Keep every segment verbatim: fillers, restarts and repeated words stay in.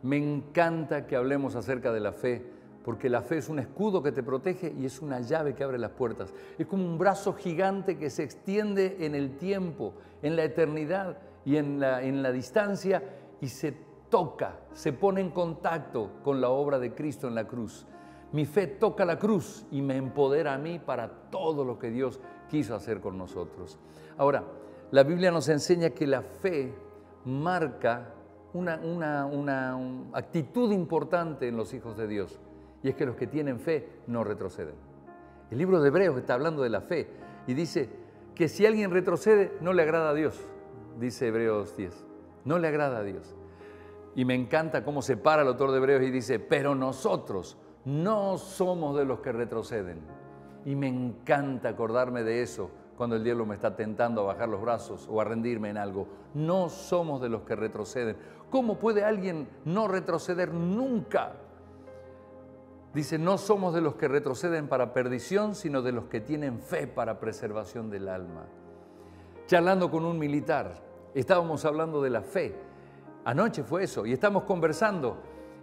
Me encanta que hablemos acerca de la fe, porque la fe es un escudo que te protege y es una llave que abre las puertas. Es como un brazo gigante que se extiende en el tiempo, en la eternidad y en la, en la distancia, y se toca, se pone en contacto con la obra de Cristo en la cruz. Mi fe toca la cruz y me empodera a mí para todo lo que Dios quiso hacer con nosotros. Ahora, la Biblia nos enseña que la fe marca una, una, una, una actitud importante en los hijos de Dios, y es que los que tienen fe no retroceden. El libro de Hebreos está hablando de la fe y dice que si alguien retrocede no le agrada a Dios, dice Hebreos diez, no le agrada a Dios. Y me encanta cómo se para el autor de Hebreos y dice, pero nosotros no somos de los que retroceden. Y me encanta acordarme de eso cuando el diablo me está tentando a bajar los brazos o a rendirme en algo. No somos de los que retroceden. ¿Cómo puede alguien no retroceder nunca? Dice, no somos de los que retroceden para perdición, sino de los que tienen fe para preservación del alma. Charlando con un militar, estábamos hablando de la fe. Anoche fue eso, y estamos conversando.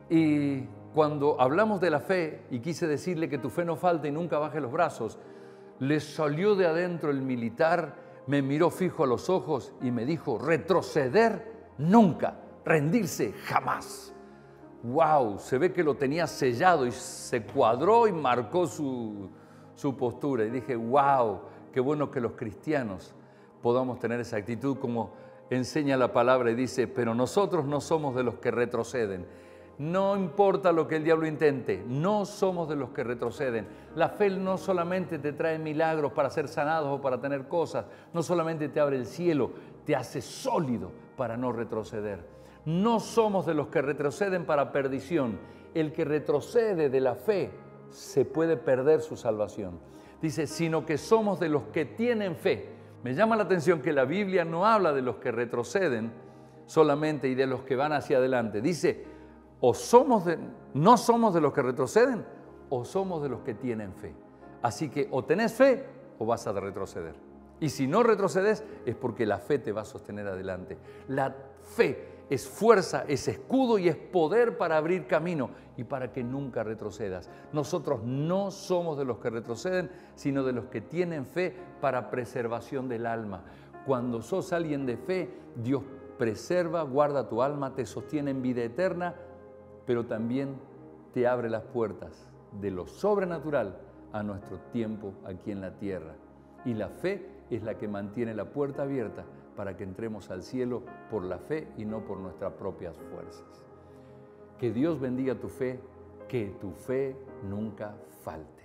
Y cuando hablamos de la fe, y quise decirle que tu fe no falte y nunca baje los brazos, le salió de adentro el militar, me miró fijo a los ojos y me dijo, retroceder nunca, rendirse jamás. ¡Wow! Se ve que lo tenía sellado y se cuadró y marcó su, su postura. Y dije, ¡wow! Qué bueno que los cristianos podamos tener esa actitud como enseña la palabra y dice, pero nosotros no somos de los que retroceden. No importa lo que el diablo intente, no somos de los que retroceden. La fe no solamente te trae milagros para ser sanados o para tener cosas, no solamente te abre el cielo, te hace sólido para no retroceder. No somos de los que retroceden para perdición. El que retrocede de la fe se puede perder su salvación. Dice, sino que somos de los que tienen fe. Me llama la atención que la Biblia no habla de los que retroceden solamente y de los que van hacia adelante. Dice, o somos de, no somos de los que retroceden o somos de los que tienen fe. Así que o tenés fe o vas a retroceder. Y si no retrocedes es porque la fe te va a sostener adelante. La fe es fuerza, es escudo y es poder para abrir camino y para que nunca retrocedas. Nosotros no somos de los que retroceden, sino de los que tienen fe para preservación del alma. Cuando sos alguien de fe, Dios preserva, guarda tu alma, te sostiene en vida eterna, pero también te abre las puertas de lo sobrenatural a nuestro tiempo aquí en la tierra. Y la fe es la que mantiene la puerta abierta para que entremos al cielo por la fe y no por nuestras propias fuerzas. Que Dios bendiga tu fe, que tu fe nunca falte.